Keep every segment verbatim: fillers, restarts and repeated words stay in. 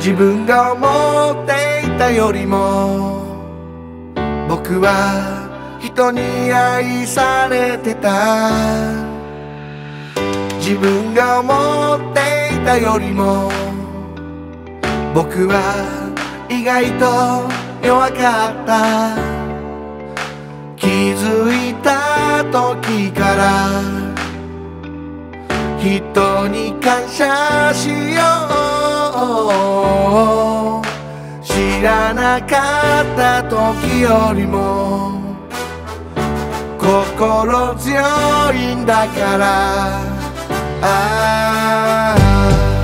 自分が思っていたよりも僕は人に愛されてた。自分が思っていたよりも僕は意外と弱かった。気づいた時から人に感謝しよう。知らなかった時よりも心強いんだから。ああ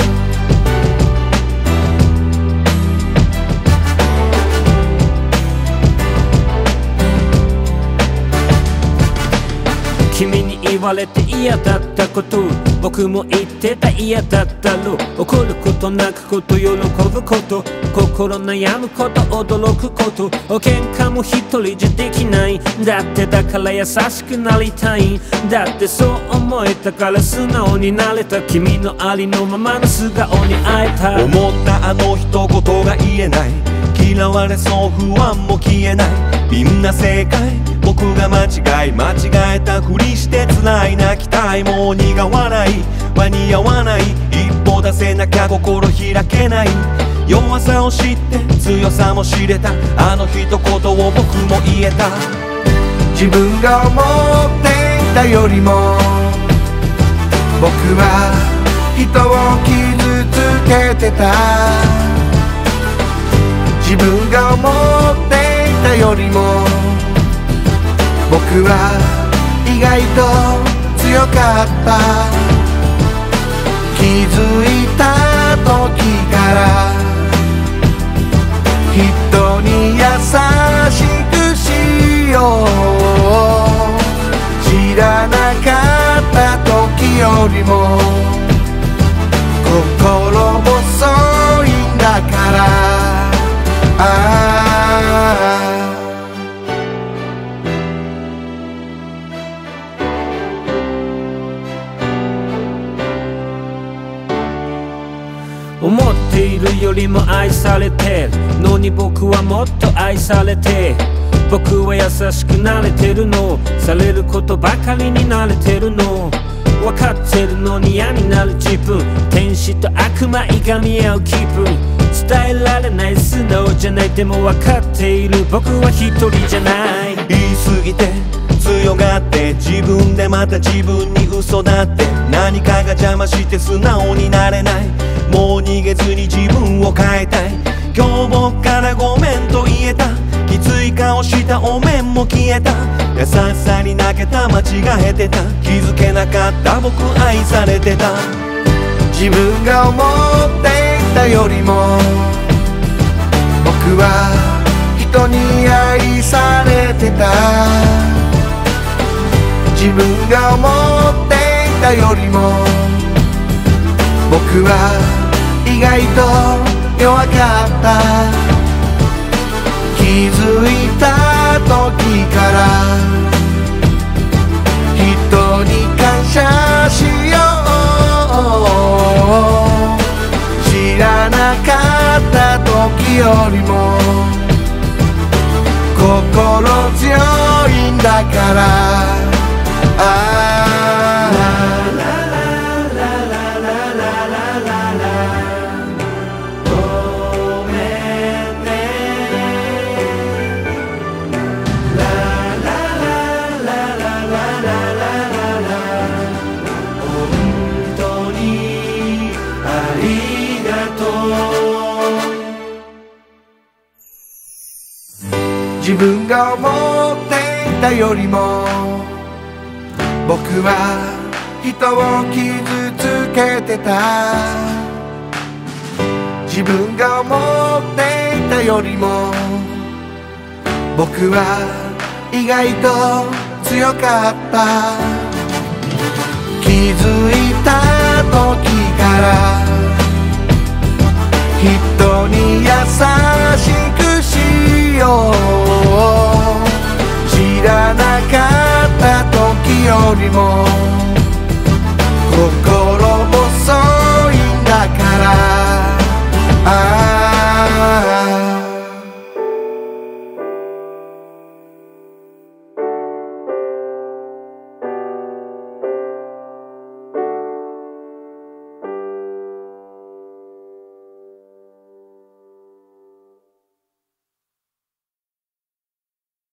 君に言われて嫌だったこと、僕も言ってた嫌だったろう。怒ること泣くこと喜ぶこと、心悩むこと驚くこと、喧嘩も一人じゃできない。だってだから優しくなりたい。だってそう思えたから素直になれた。君のありのままの素顔に会えた。 思ったあの一言が言えない。嫌われそう不安も消えない。みんな正解僕が間違い間違えたふりして辛い泣きたい。もう苦笑い間に合わない。一歩出せなきゃ心開けない。弱さを知って強さも知れた。あの一言を僕も言えた。 自分が思っていたよりも僕は人を傷つけてた。自分が思っていたよりも僕は意外と強かった。気づいた時から人に優しくしよう。知らなかった時よりも心細いんだから。ああ思っているよりも愛されてるのに僕はもっと愛されて、僕は優しくなれてるの、されることばかりに慣れてるの、分かってるのに嫌になる自分、天使と悪魔いがみ合う気分、伝えられない素直じゃない。でも分かっている僕は一人じゃない。 言い過ぎて強がって自分でまた自分に嘘だって、何かが邪魔して素直になれない。もう逃げずに自分を変えたい。今日僕からごめんと言えた。きつい顔したお面も消えた。優しさに泣けた間違えてた。気づけなかった僕愛されてた。 自分が思っていたよりも僕は人に愛されてた。自分が思っていたよりも僕は意外と弱かった。気づいた時から人に感謝しよう。知らなかった時よりも心強いんだから。ああ自分が思っていたよりも僕は人を傷つけてた。自分が思っていたよりも僕は意外と強かった。気づいた時から人に優しくしよう。知らなかった時よりも心細いんだから。